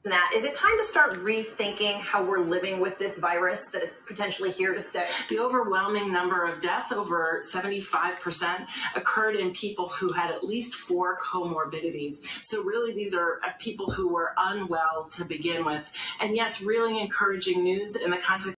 that. Is it time to start rethinking how we're living with this virus, that it's potentially here to stay? The overwhelming number of deaths, over 75%, occurred in people who had at least 4 comorbidities. So really, these are people who were unwell to begin with. And yes, really encouraging news in the context